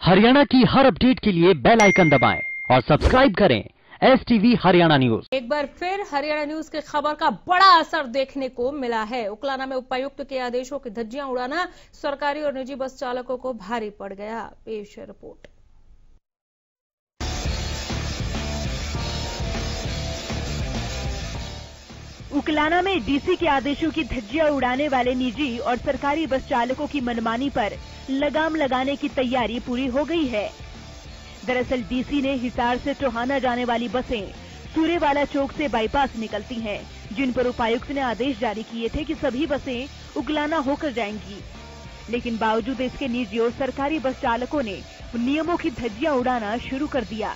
हरियाणा की हर अपडेट के लिए बेल आइकन दबाएं और सब्सक्राइब करें STV हरियाणा न्यूज। एक बार फिर हरियाणा न्यूज के खबर का बड़ा असर देखने को मिला है। उकलाना में उपायुक्त के आदेशों की धज्जियां उड़ाना सरकारी और निजी बस चालकों को भारी पड़ गया। पेश है रिपोर्ट। उकलाना में डीसी के आदेशों की धज्जियां उड़ाने वाले निजी और सरकारी बस चालकों की मनमानी पर लगाम लगाने की तैयारी पूरी हो गई है। दरअसल डीसी ने हिसार से टोहाना जाने वाली बसें सूरेवाला चौक से बाईपास निकलती हैं, जिन पर उपायुक्त ने आदेश जारी किए थे कि सभी बसें उकलाना होकर जाएंगी। लेकिन बावजूद इसके निजी और सरकारी बस चालकों ने नियमों की धज्जियां उड़ाना शुरू कर दिया।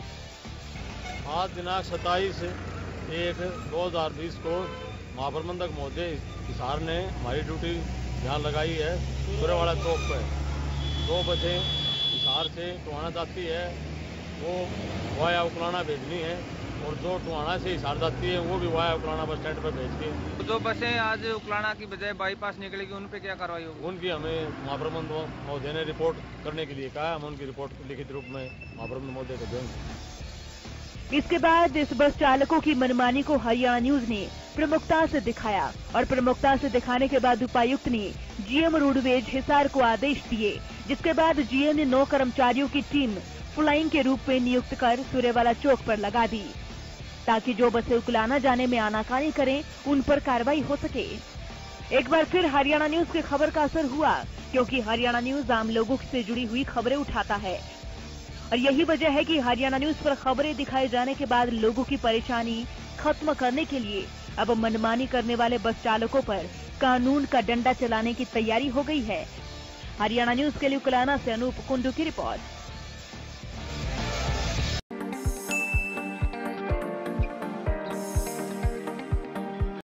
आज दिनांक 27/1/2020 को महाप्रबंधक महोदय हिसार ने हमारी ड्यूटी ध्यान लगाई है। सूरेवाला चौक पर 2 बसें हिसार से टोहाना जाती है, वो वाया उकलाना भेजनी है, और जो टोहाना से हिसार जाती है वो भी वाया उकलाना बस स्टैंड पर भेज के। जो बसें आज उकलाना की बजाय बाईपास निकलेगी उन पे क्या कार्रवाई होगी? उनकी हमें महाप्रबंधक महोदय ने रिपोर्ट करने के लिए कहा। हम उनकी रिपोर्ट लिखित रूप में महाप्रबंधक महोदय को देंगे। इसके बाद इस बस चालकों की मनमानी को हरियाणा न्यूज ने प्रमुखता से दिखाया और प्रमुखता से दिखाने के बाद उपायुक्त ने जीएम रोडवेज हिसार को आदेश दिए, जिसके बाद जीएम ने 9 कर्मचारियों की टीम फ्लाइंग के रूप में नियुक्त कर सूरेवाला चौक पर लगा दी, ताकि जो बसें उकलाना जाने में आनाकानी करें उन पर कार्रवाई हो सके। एक बार फिर हरियाणा न्यूज की खबर का असर हुआ, क्योंकि हरियाणा न्यूज आम लोगों से जुड़ी हुई खबरें उठाता है और यही वजह है कि हरियाणा न्यूज पर खबरें दिखाए जाने के बाद लोगों की परेशानी खत्म करने के लिए अब मनमानी करने वाले बस चालकों पर कानून का डंडा चलाने की तैयारी हो गई है। हरियाणा न्यूज के लिए उकलाना से अनूप कुंडू की रिपोर्ट।